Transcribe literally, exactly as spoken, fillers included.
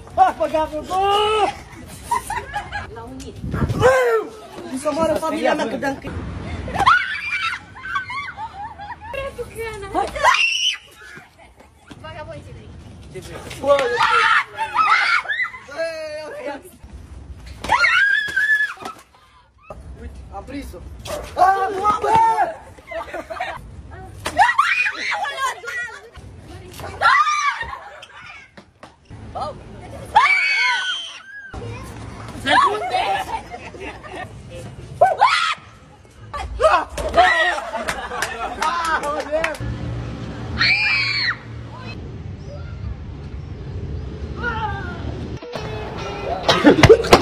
Ah, păgatul! L-au unit. Să moară familia mea, că de-am cât. Vagabonții vrei. Ce vrei? Uite, am prins-o. Ah, mamă! Ah,